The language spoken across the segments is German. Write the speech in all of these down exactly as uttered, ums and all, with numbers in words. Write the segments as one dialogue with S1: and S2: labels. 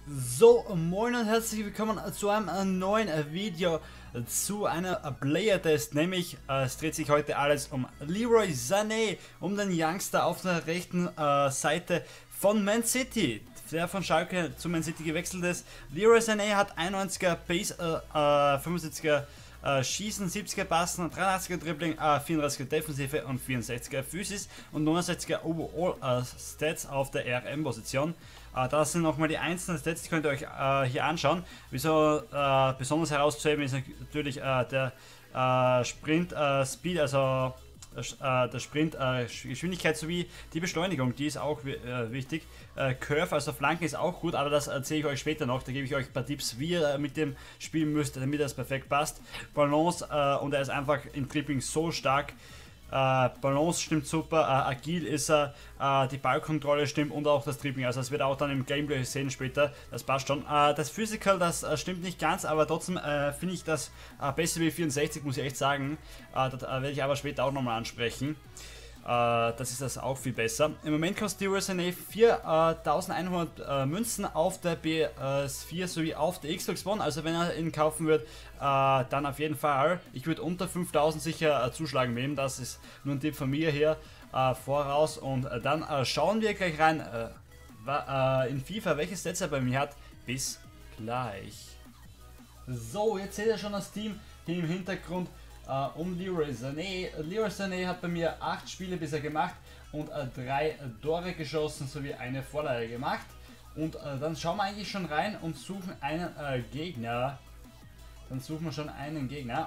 S1: So, moin und herzlich willkommen zu einem neuen Video zu einer Player-Test, nämlich äh, es dreht sich heute alles um Leroy Sané, um den Youngster auf der rechten äh, Seite von Man City, der von Schalke zu Man City gewechselt ist. Leroy Sané hat einundneunziger Pace, äh, äh, fünfundsiebziger äh, Schießen, siebziger Passen, dreiundachtziger Dribbling, äh, vierunddreißiger Defensive und vierundsechziger Physis und neunundsechziger Overall äh, Stats auf der R M-Position. Uh, das sind nochmal die einzelnen Stats, die könnt ihr euch uh, hier anschauen. Wieso uh, besonders herauszuheben ist natürlich uh, der uh, Sprint uh, Speed, also uh, der Sprint uh, Geschwindigkeit sowie die Beschleunigung, die ist auch uh, wichtig. Uh, Curve, also Flanken ist auch gut, aber das erzähle ich euch später noch. Da gebe ich euch ein paar Tipps, wie ihr uh, mit dem spielen müsst, damit das perfekt passt. Balance uh, und er ist einfach im Dribbling so stark. Uh, Balance stimmt super, uh, agil ist er, uh, die Ballkontrolle stimmt und auch das Dribbling, also es wird auch dann im Gameplay sehen später, das passt schon. Uh, das Physical, das uh, stimmt nicht ganz, aber trotzdem uh, finde ich das uh, besser wie vierundsechzig, muss ich echt sagen. Uh, das uh, werde ich aber später auch nochmal ansprechen. Uh, das ist das auch viel besser. Im Moment kostet Leroy Sané viertausendeinhundert uh, Münzen auf der P S vier sowie auf der Xbox One. Also wenn er ihn kaufen wird, uh, dann auf jeden Fall. Ich würde unter fünftausend sicher uh, zuschlagen mit ihm. Das ist nur ein Tipp von mir hier uh, voraus. Und uh, dann uh, schauen wir gleich rein uh, uh, in FIFA, welche Stats er bei mir hat. Bis gleich. So, jetzt seht ihr schon das Team hier im Hintergrund. Uh, um Leroy Sané. Leroy Sané hat bei mir acht Spiele bisher gemacht und uh, drei uh, Tore geschossen sowie eine Vorlage gemacht. Und uh, dann schauen wir eigentlich schon rein und suchen einen uh, Gegner. Dann suchen wir schon einen Gegner.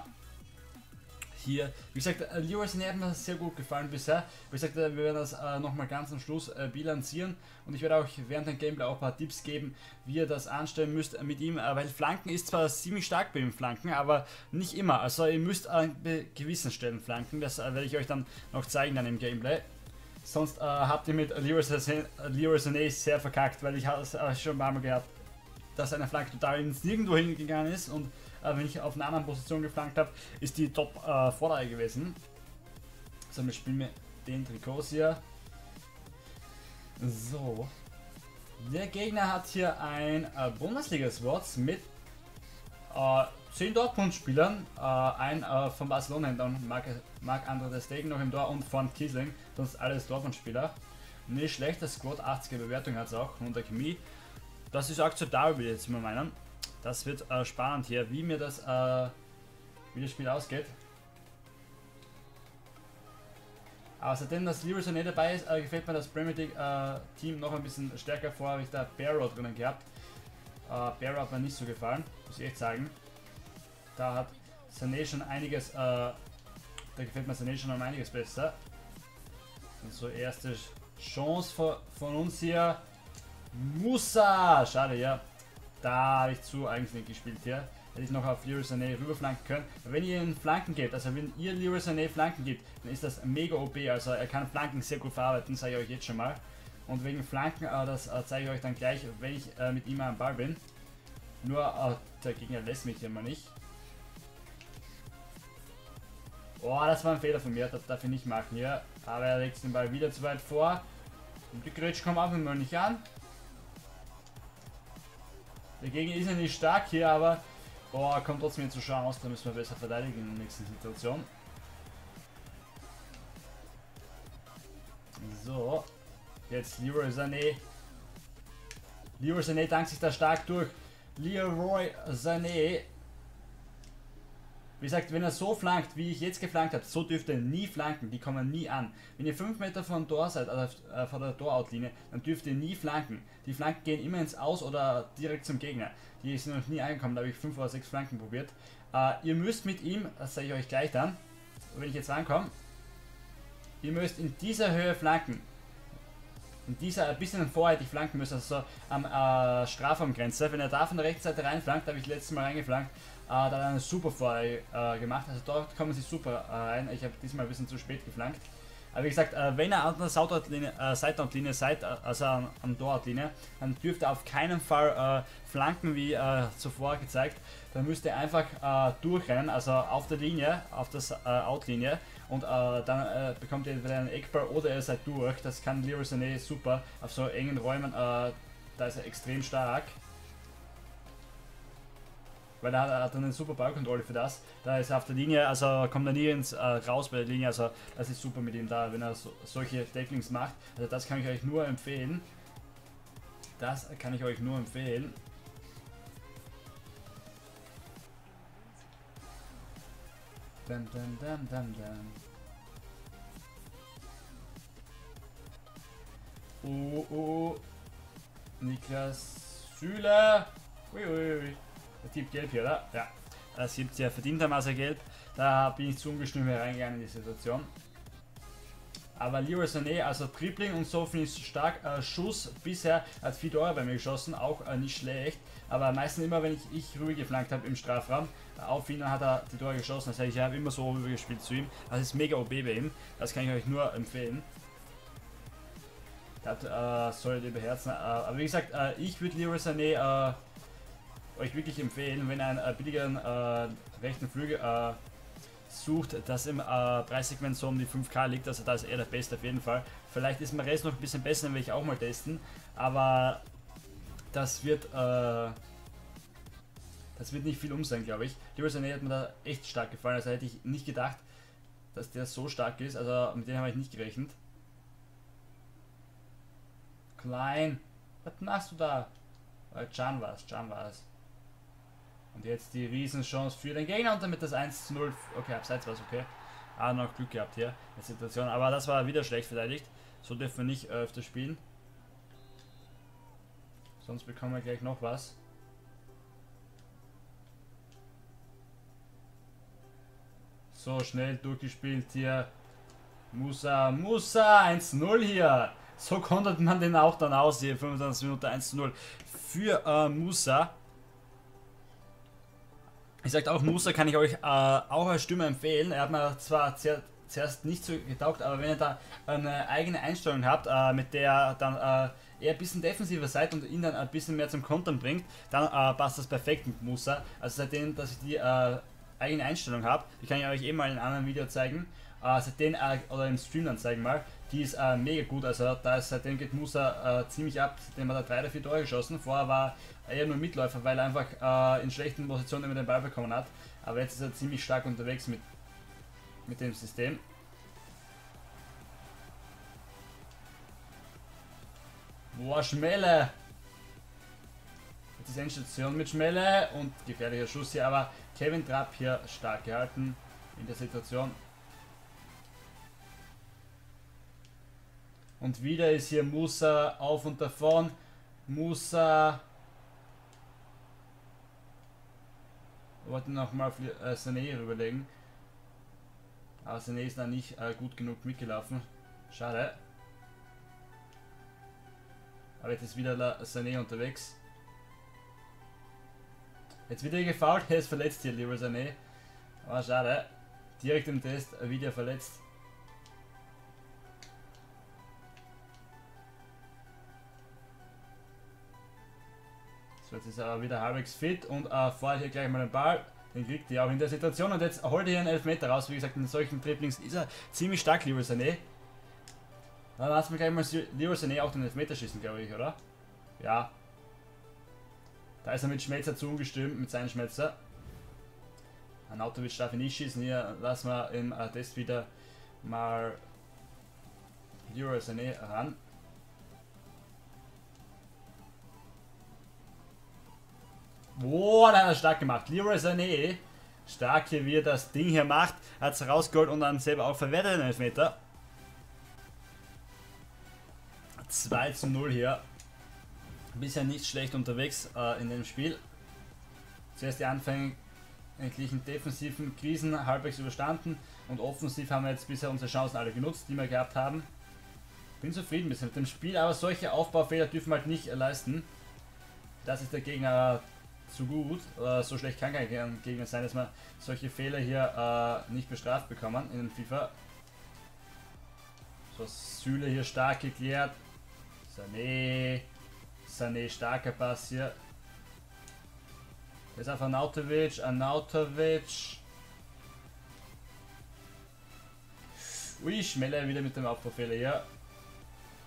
S1: Hier, wie gesagt, uh, Leroy Sané hat mir sehr gut gefallen bisher. Wie gesagt, uh, wir werden das uh, nochmal ganz am Schluss uh, bilanzieren. Und ich werde auch während dem Gameplay auch ein paar Tipps geben, wie ihr das anstellen müsst mit ihm. Uh, weil Flanken ist zwar ziemlich stark bei ihm Flanken, aber nicht immer. Also ihr müsst an gewissen Stellen flanken. Das uh, werde ich euch dann noch zeigen dann im Gameplay. Sonst uh, habt ihr mit Leroy Sané, Leroy Sané sehr verkackt, weil ich habe es uh, schon ein paar Mal gehabt, dass eine Flanke total ins Nirgendwo hingegangen ist und äh, wenn ich auf einer anderen Position geflankt habe, ist die top äh, Vorlage gewesen. So, wir spielen mit den Trikots hier. So. Der Gegner hat hier ein äh, Bundesliga-Squad mit äh, zehn Dortmund-Spielern, äh, ein äh, von Barcelona, dann Marc-André ter Stegen noch im Tor und von Kiesling, sonst alles Dortmund-Spieler. Nicht schlecht, das Squad, achtziger Bewertung hat es auch, hundert Chemie. Das ist akzeptabel, würde ich jetzt mal meinen. Das wird äh, spannend hier, wie mir das, äh, wie das Spiel ausgeht. Aber seitdem das Leroy Sané dabei ist, äh, gefällt mir das Premier League äh, Team noch ein bisschen stärker vor. Habe ich da Barrow drinnen gehabt. Äh, Barrow hat mir nicht so gefallen, muss ich echt sagen. Da hat Sané schon einiges, äh, da gefällt mir Sané schon um einiges besser. Und so erste Chance von, von uns hier. Musa! Schade, ja. Da habe ich zu eigentlich gespielt hier. Hätte ich noch auf Leroy Sané rüberflanken können. Wenn ihr ihn Flanken gebt, also wenn ihr Leroy Sané Flanken gibt, dann ist das mega O P. Also er kann Flanken sehr gut verarbeiten, sage ich euch jetzt schon mal. Und wegen Flanken, äh, das äh, zeige ich euch dann gleich, wenn ich äh, mit ihm am Ball bin. Nur äh, der Gegner lässt mich immer nicht. Oh, das war ein Fehler von mir, das darf ich nicht machen hier. Aber er legt den Ball wieder zu weit vor. Und die Grätsch kommt auch immer nicht an. Der Gegner ist ja nicht stark hier, aber boah, kommt trotzdem hier zu Chance, da müssen wir besser verteidigen in der nächsten Situation. So, jetzt Leroy Sané. Leroy Sané dankt sich da stark durch. Leroy Sané. Wie gesagt, wenn er so flankt, wie ich jetzt geflankt habe, so dürft ihr nie flanken, die kommen nie an. Wenn ihr fünf Meter von Tor seid, also äh, von der Toroutlinie, dann dürft ihr nie flanken. Die Flanken gehen immer ins Aus oder direkt zum Gegner. Die sind noch nie angekommen, da habe ich fünf oder sechs Flanken probiert. Äh, ihr müsst mit ihm, das sage ich euch gleich dann, wenn ich jetzt rankomme, ihr müsst in dieser Höhe flanken. In dieser ein bisschen vorheitig flanken müsst, also so am äh, Strafraumgrenze. Wenn er da von der rechten Seite reinflankt, habe ich letztes Mal reingeflankt, äh, da hat er eine super Vorlage äh, gemacht. Also dort kommen sie super äh, rein. Ich habe diesmal ein bisschen zu spät geflankt. Aber wie gesagt, äh, wenn ihr an der Seitoutlinie äh, seid, äh, also an der Toroutlinie, dann dürft ihr auf keinen Fall äh, flanken, wie äh, zuvor gezeigt. Dann müsst ihr einfach äh, durchrennen, also auf der Linie, auf der äh, Outlinie. Und äh, dann äh, bekommt ihr entweder einen Eckball oder ihr seid durch. Das kann Leroy Sané super auf so engen Räumen, äh, da ist er extrem stark. weil er hat, er hat eine super Ballkontrolle für das. Da ist er auf der Linie, also kommt er nie ins, äh, raus bei der Linie, also das ist super mit ihm da, wenn er so, solche Tacklings macht. Also das kann ich euch nur empfehlen. Das kann ich euch nur empfehlen. Dum, dum, dum, dum, dum. Oh, oh. Niklas Süle. Uiuiui. Der Typ gelb hier, oder? Ja. Das gibt ja verdientermaßen gelb. Da bin ich zu ungestüm hereingegangen in die Situation. Aber Leroy Sané, also Tripling und so finde ich stark. Äh, Schuss bisher hat vier Tore bei mir geschossen, auch äh, nicht schlecht. Aber meistens immer, wenn ich, ich rüber geflankt habe im Strafraum, äh, auf ihn, dann hat er die Tore geschossen. Das heißt, ich habe immer so rüber gespielt zu ihm. Das ist mega O B bei ihm. Das kann ich euch nur empfehlen. Das äh, solltet ihr beherzen. Äh, aber wie gesagt, äh, ich würde Leroy Sané äh, euch wirklich empfehlen, wenn ihr einen äh, billigeren äh, rechten Flügel äh, sucht, das im äh, Preissegment so um die fünf K liegt, also da ist er der Beste auf jeden Fall. Vielleicht ist Mahrez noch ein bisschen besser, den will ich auch mal testen, aber das wird äh, das wird nicht viel um sein, glaube ich. Leroy Sané hat mir da echt stark gefallen, also hätte ich nicht gedacht, dass der so stark ist, also mit dem habe ich nicht gerechnet. Klein, was machst du da? Can war es, Can war es. Und jetzt die Riesenchance für den Gegner und damit das eins zu null. Okay, abseits war es okay. Ah, noch Glück gehabt hier in der Situation. Aber das war wieder schlecht verteidigt. So dürfen wir nicht öfter spielen. Sonst bekommen wir gleich noch was. So, schnell durchgespielt hier. Musa, Musa, eins zu null hier. So konnte man den auch dann aus hier. fünfundzwanzig Minuten eins zu null für äh, Musa. Ich sagte auch, Musa kann ich euch äh, auch als Stimme empfehlen. Er hat mir zwar zuerst nicht so getaugt, aber wenn ihr da eine eigene Einstellung habt, äh, mit der dann äh, eher ein bisschen defensiver seid und ihn dann ein bisschen mehr zum Kontern bringt, dann äh, passt das perfekt mit Musa. Also seitdem, dass ich die äh, eigene Einstellung habe, die kann ich euch eben mal in einem anderen Video zeigen, äh, seitdem, äh, oder im Stream dann zeigen mal, die ist äh, mega gut, also da ist, seitdem geht Musa äh, ziemlich ab, seitdem hat er drei oder vier Tore geschossen, vorher war er eher nur Mitläufer, weil er einfach äh, in schlechten Positionen immer den Ball bekommen hat, aber jetzt ist er ziemlich stark unterwegs mit, mit dem System. Boah, Schmelle! Jetzt ist Endstation mit Schmelle und gefährlicher Schuss hier, aber Kevin Trapp hier stark gehalten in der Situation. Und wieder ist hier Musa auf und davon. Musa. Wir wollten nochmal auf äh, Sané rüberlegen. Aber Sané ist da nicht äh, gut genug mitgelaufen. Schade. Aber jetzt ist wieder Sané unterwegs. Jetzt wieder gefault. Er ist verletzt hier, lieber Sané. Aber schade. Direkt im Test wieder verletzt. So, jetzt ist er aber wieder halbwegs fit und äh, vorher hier gleich mal den Ball. Den kriegt er auch in der Situation und jetzt holt er hier einen Elfmeter raus. Wie gesagt, in solchen Dribblings ist er ziemlich stark, lieber Sané. Dann lassen wir gleich mal Leroy Sané auch den Elfmeter schießen, glaube ich, oder? Ja. Da ist er mit Schmelzer zu ungestüm, mit seinen Schmelzer. Ein Autowitsch darf ich nicht schießen. Hier lassen wir im äh, Test wieder mal Leroy Sané ran. Boah, da hat er stark gemacht. Leroy Sané, stark hier, wie er das Ding hier macht, hat es rausgeholt und dann selber auch verwertet den Elfmeter. zwei zu null hier. Bisher nicht schlecht unterwegs äh, in dem Spiel. Zuerst die anfänglichen defensiven Krisen halbwegs überstanden und offensiv haben wir jetzt bisher unsere Chancen alle genutzt, die wir gehabt haben. Bin zufrieden bisschen mit dem Spiel, aber solche Aufbaufehler dürfen wir halt nicht äh, leisten. Das ist der Gegner zu gut, äh, so schlecht kann kein Gegner sein, dass wir solche Fehler hier äh, nicht bestraft bekommen in den FIFA. So, Süle hier stark geklärt. Sané, Sané, starker Pass hier. Jetzt auf Arnautovic, Arnautovic. Ui, Schmeller wieder mit dem Aufbaufehler hier.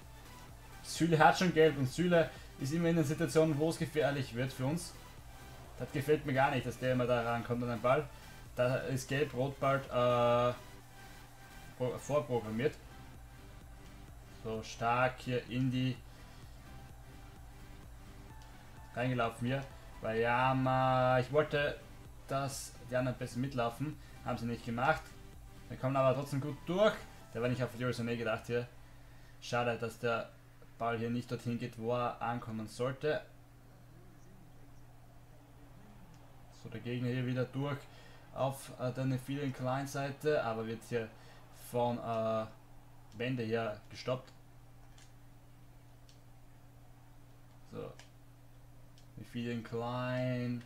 S1: Süle hat schon gelb und Süle ist immer in der Situation, wo es gefährlich wird für uns. Das gefällt mir gar nicht, dass der immer da rankommt an den Ball. Da ist Gelb-Rot bald äh, vorprogrammiert. So stark hier in die reingelaufen wir. Weil ja, mal, ich wollte, dass die anderen besser mitlaufen. Haben sie nicht gemacht. Wir kommen aber trotzdem gut durch. Der war nicht auf Leroy Sané gedacht hier. Schade, dass der Ball hier nicht dorthin geht, wo er ankommen sollte. So, der Gegner hier wieder durch auf äh, der vielen Kleinseite, aber wird hier von äh, Wende hier gestoppt. So, vielen Klein,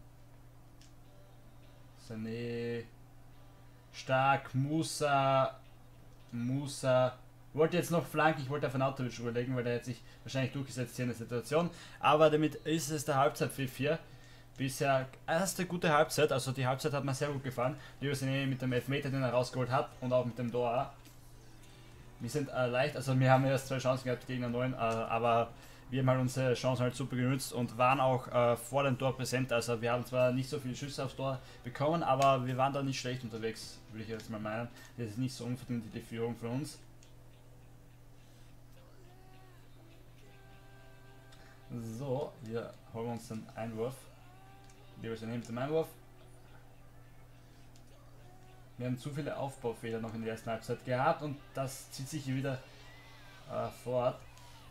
S1: Sané, stark, Musa, Musa. Wollte jetzt noch flanken, ich wollte auf Arnautovic überlegen, weil der hat sich wahrscheinlich durchgesetzt hier in der Situation. Aber damit ist es der Halbzeitpfiff hier. Bisher erste gute Halbzeit, also die Halbzeit hat mir sehr gut gefallen. Leroy Sané mit dem Elfmeter, den er rausgeholt hat und auch mit dem Tor. Wir sind äh, leicht, also wir haben erst zwei Chancen gehabt gegen den neuen, äh, aber wir haben halt unsere Chancen halt super genutzt und waren auch äh, vor dem Tor präsent. Also wir haben zwar nicht so viele Schüsse aufs Tor bekommen, aber wir waren da nicht schlecht unterwegs, würde ich jetzt mal meinen. Das ist nicht so unverdient die Führung für uns. So, wir holen uns den Einwurf. Wir sind mit dem Einwurf. Wir haben zu viele Aufbaufehler noch in der ersten Halbzeit gehabt und das zieht sich hier wieder äh, fort.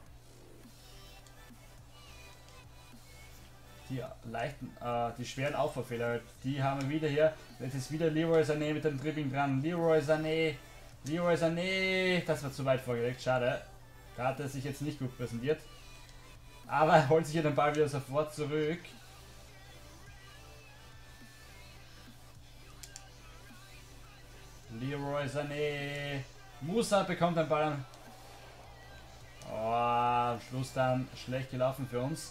S1: Die leichten, äh, die schweren Aufbaufehler, die haben wir wieder hier. Jetzt ist wieder Leroy Sané mit dem Dribbling dran. Leroy Sané, Leroy Sané, das war zu weit vorgelegt, schade. Da hat er sich jetzt nicht gut präsentiert. Aber er holt sich hier den Ball wieder sofort zurück. Leroy Sané. Musa bekommt den Ball. Oh, am Schluss dann schlecht gelaufen für uns.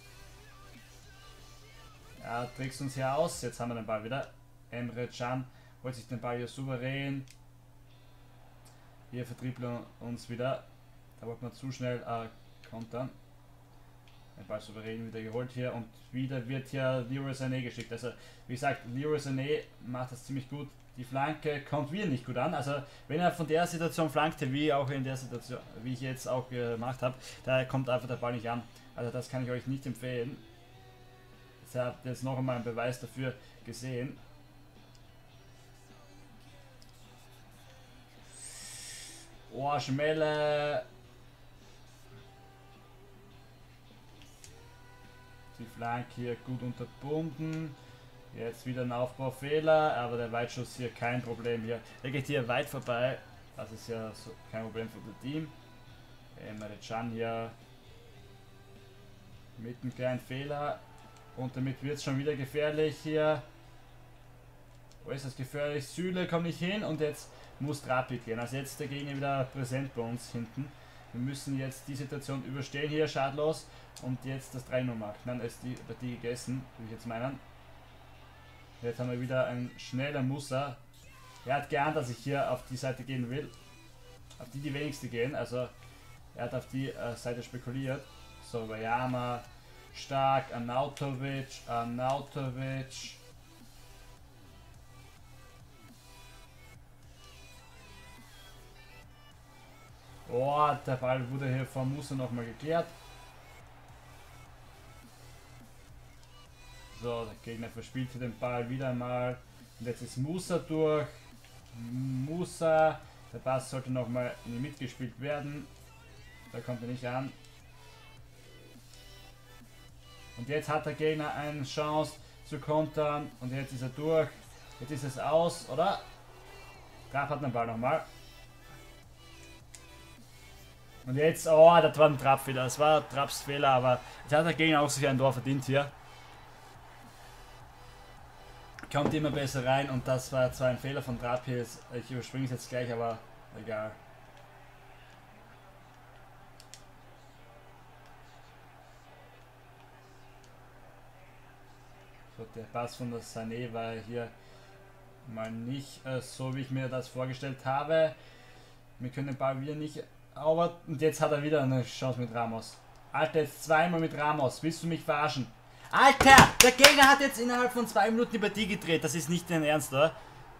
S1: Er trickst uns hier aus. Jetzt haben wir den Ball wieder. Emre Can holt sich den Ball hier souverän. Wir vertriebeln uns wieder. Da wollte man zu schnell äh, kontern. Den Ball souverän wieder geholt hier und wieder wird hier Leroy Sané geschickt. Also wie gesagt, Leroy Sané macht das ziemlich gut. Die Flanke kommt wieder nicht gut an. Also wenn er von der Situation flankte, wie auch in der Situation, wie ich jetzt auch gemacht habe, da kommt einfach der Ball nicht an. Also das kann ich euch nicht empfehlen. Jetzt habt ihr jetzt noch einmal einen Beweis dafür gesehen. Oh, Schmelle. Die Flanke hier gut unterbunden. Jetzt wieder ein Aufbaufehler, aber der Weitschuss hier kein Problem hier. Der geht hier weit vorbei. Das ist ja so kein Problem für das Team. Emre Can hier mit einem kleinen Fehler. Und damit wird es schon wieder gefährlich hier. Wo ist das gefährlich? Süle kommt nicht hin und jetzt muss Rapid gehen. Also jetzt der Gegner wieder präsent bei uns hinten. Wir müssen jetzt die Situation überstehen hier, schadlos. Und jetzt das drei null machen. Dann ist die Partie gegessen, würde ich jetzt meinen. Jetzt haben wir wieder einen schnellen Musa. Er hat geahnt, dass ich hier auf die Seite gehen will. Auf die die wenigste gehen. Also er hat auf die äh, Seite spekuliert. So, Wayama stark. Arnautovic. Arnautovic. Oh, der Ball wurde hier von Musa nochmal geklärt. So, der Gegner verspielt hier den Ball wieder einmal. Und jetzt ist Musa durch. Musa. Der Pass sollte nochmal in die Mitte gespielt werden. Da kommt er nicht an. Und jetzt hat der Gegner eine Chance zu kontern. Und jetzt ist er durch. Jetzt ist es aus, oder? Trapp hat den Ball nochmal. Und jetzt, oh, das war ein Trapp-Fehler. Das war Trapps Fehler, aber jetzt hat der Gegner auch sich ein Tor verdient hier. Kommt immer besser rein und das war zwar ein Fehler von Trapp hier. Ich überspringe es jetzt gleich, aber egal. So, der Pass von der Sané war hier mal nicht äh, so, wie ich mir das vorgestellt habe. Wir können den Ball wieder nicht. Aber und jetzt hat er wieder eine Chance mit Ramos. Alter, jetzt zweimal mit Ramos. Willst du mich verarschen? Alter, der Gegner hat jetzt innerhalb von zwei Minuten die Partie gedreht. Das ist nicht dein Ernst, oder?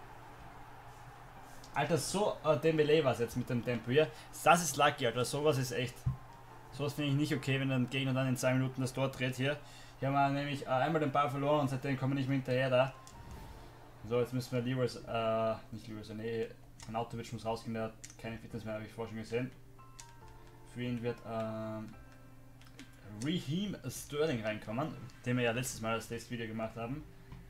S1: Alter, so äh, Dembele war es jetzt mit dem Tempo hier. Das ist lucky, Alter. Sowas ist echt. Sowas finde ich nicht okay, wenn der Gegner dann in zwei Minuten das Tor dreht hier. Hier haben wir nämlich äh, einmal den Ball verloren und seitdem kommen wir nicht mehr hinterher da. So, jetzt müssen wir Leroy, äh, nicht Leroy Sané, Arnautovic muss rausgehen, der hat keine Fitness mehr, habe ich vorher schon gesehen. Für ihn wird ähm, Raheem Sterling reinkommen, den wir ja letztes Mal das Testvideo gemacht haben.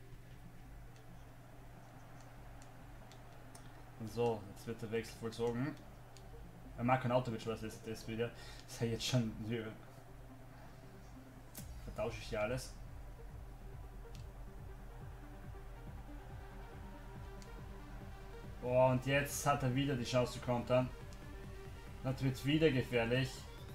S1: So, jetzt wird der Wechsel vollzogen. Er mag kein Arnautovic war das Testvideo. Das ist ja jetzt schon. Vertausche ich hier alles. Oh, und jetzt hat er wieder die Chance zu kontern. Das wird wieder gefährlich.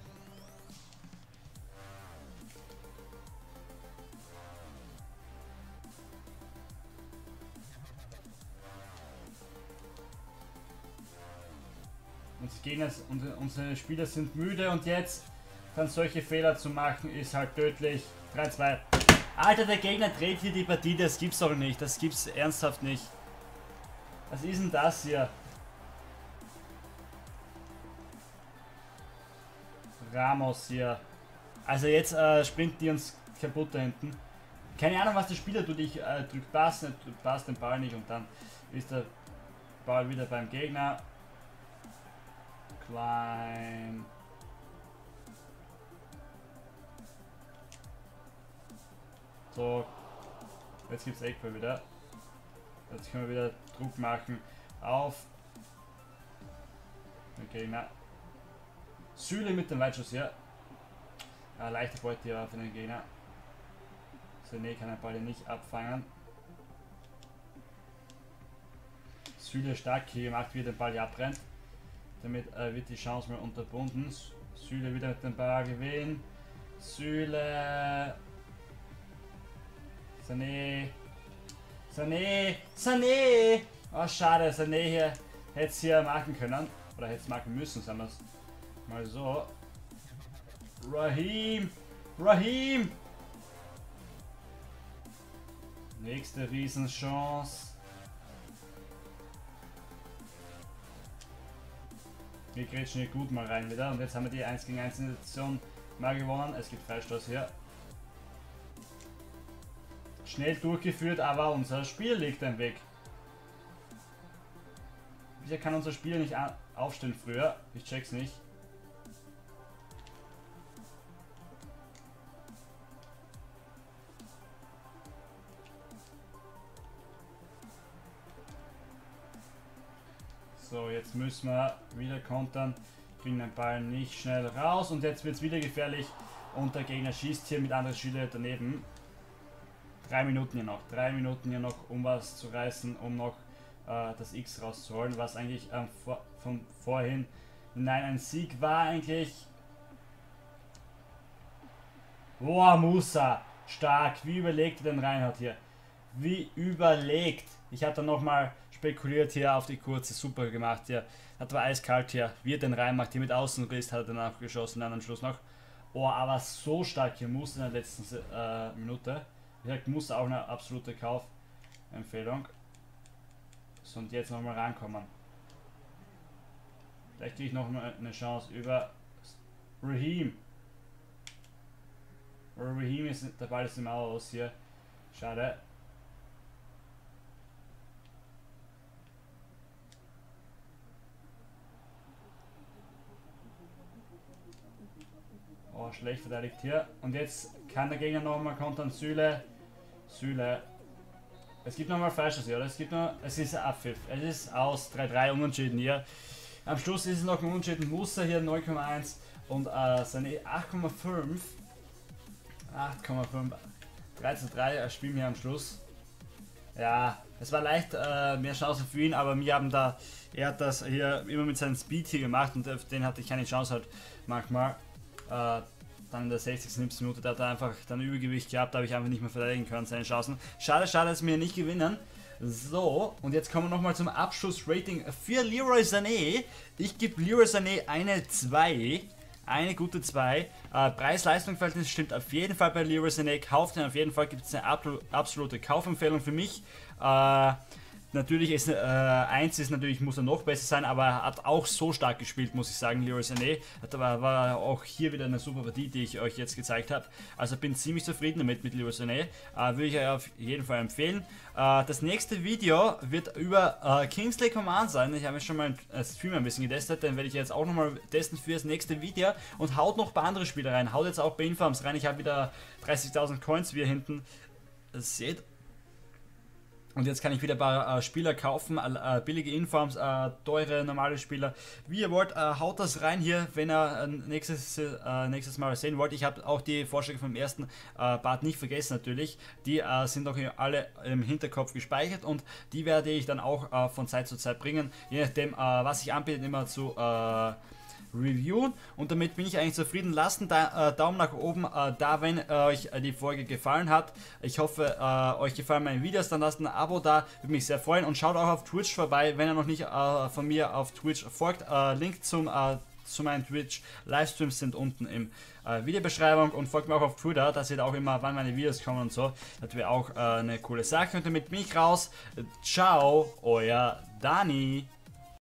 S1: Unsere Gegner, unsere, unsere Spieler sind müde und jetzt dann solche Fehler zu machen ist halt tödlich. drei zwei. Alter, der Gegner dreht hier die Partie, das gibt's doch nicht. Das gibt's ernsthaft nicht. Was ist denn das hier? Ramos hier. Also jetzt äh, sprinten die uns kaputt da hinten. Keine Ahnung, was der Spieler tut. Ich äh, drück Pass, nicht, pass den Ball nicht und dann ist der Ball wieder beim Gegner. Klein. So. Jetzt gibt's Eckball wieder. Jetzt können wir wieder Druck machen auf den Gegner. Süle mit dem Weitschuss hier. Ja, leichte Beute hier für den Gegner. Sané kann den Ball hier nicht abfangen. Süle stark hier gemacht, wie er den Ball hier abbrennt. Damit äh, wird die Chance mal unterbunden. Süle wieder mit dem Ball gewinnen. Süle. Sané. Sané, Sané! Oh, schade, Sané hier hätte es hier machen können. Oder hätte es machen müssen, sagen wir es mal so. Raheem! Raheem! Nächste Riesenchance. Wir grätschen hier gut mal rein wieder. Und jetzt haben wir die eins gegen eins Situation mal gewonnen. Es gibt Freistoß hier. Schnell durchgeführt, aber unser Spiel liegt im Weg. Wieso kann unser Spiel nicht aufstehen früher? Ich check's nicht. So, jetzt müssen wir wieder kontern. Kriegen den Ball nicht schnell raus und jetzt wird es wieder gefährlich. Und der Gegner schießt hier mit anderen Schüler daneben. Drei Minuten hier noch, drei Minuten hier noch, um was zu reißen, um noch äh, das X rauszuholen, was eigentlich ähm, vor, von vorhin, nein, ein Sieg war eigentlich. Boah, Musa, stark, wie überlegt er den Reinhardt hier, wie überlegt. Ich hatte nochmal spekuliert hier auf die kurze, super gemacht hier, hat war eiskalt hier, wie er den reinmacht, hier mit Außenriss hat er danach geschossen, dann am Schluss noch. Oh, aber so stark hier, Musa in der letzten äh, Minute. Wie gesagt, muss auch eine absolute Kaufempfehlung. So, und jetzt nochmal rankommen. Vielleicht kriege ich nochmal eine Chance über Raheem. Raheem ist, der Ball ist im Aus hier. Schade. Oh, schlecht verteidigt hier. Und jetzt kann der Gegner nochmal kontern. Süle. Süle. Es gibt nochmal Falsches hier, oder? Es gibt noch. Es ist Abpfiff. Es ist aus. drei drei unentschieden hier. Am Schluss ist es noch ein Unentschieden. Musa hier neun Komma eins und äh, seine acht Komma fünf. acht Komma fünf. drei zu drei spielen wir am Schluss. Ja, es war leicht äh, mehr Chancen für ihn, aber wir haben da. Er hat das hier immer mit seinem Speed hier gemacht und auf den hatte ich keine Chance halt manchmal. Äh, dann in der sechzigsten siebzigsten Minute, da hat er einfach dann Übergewicht gehabt, da habe ich einfach nicht mehr verteidigen können, seine Chancen. Schade, schade, dass wir nicht gewinnen. So, und jetzt kommen wir nochmal zum Abschlussrating für Leroy Sané. Ich gebe Leroy Sané eine zwei. eine gute zwei. Äh, Preis-Leistung-Verhältnis stimmt auf jeden Fall bei Leroy Sané. Kauft ihn auf jeden Fall, gibt es eine absolute Kaufempfehlung für mich. Äh, Natürlich ist äh, eins ist natürlich, muss er noch besser sein, aber er hat auch so stark gespielt, muss ich sagen, Leroy Sané. Hat aber war auch hier wieder eine super Partie, die ich euch jetzt gezeigt habe. Also bin ziemlich zufrieden damit mit Leroy Sané. Äh, würde ich euch auf jeden Fall empfehlen. Äh, das nächste Video wird über äh, Kingsley Coman sein. Ich habe mir schon mal einen Stream ein bisschen getestet, den werde ich jetzt auch nochmal testen für das nächste Video. Und haut noch ein paar andere Spieler rein. Haut jetzt auch bei Infarms rein. Ich habe wieder dreißigtausend Coins, wie ihr hinten seht. Und jetzt kann ich wieder ein paar äh, Spieler kaufen, äh, billige Informs, äh, teure, normale Spieler. Wie ihr wollt, äh, haut das rein hier, wenn ihr äh, nächstes, äh, nächstes Mal sehen wollt. Ich habe auch die Vorschläge vom ersten äh, Part nicht vergessen natürlich. Die äh, sind auch alle im Hinterkopf gespeichert und die werde ich dann auch äh, von Zeit zu Zeit bringen. Je nachdem, äh, was ich anbiete, immer zu äh, reviewen. Und damit bin ich eigentlich zufrieden. Lasst einen da, äh, Daumen nach oben äh, da, wenn äh, euch äh, die Folge gefallen hat. Ich hoffe, äh, euch gefallen meine Videos. Dann lasst ein Abo da, würde mich sehr freuen. Und schaut auch auf Twitch vorbei, wenn ihr noch nicht äh, von mir auf Twitch folgt. Äh, Link zum, äh, zu meinen Twitch Livestreams sind unten im äh, Videobeschreibung. Und folgt mir auch auf Twitter, da seht ihr auch immer, wann meine Videos kommen und so. Das wäre auch äh, eine coole Sache. Und damit bin ich raus. Ciao, euer Dani.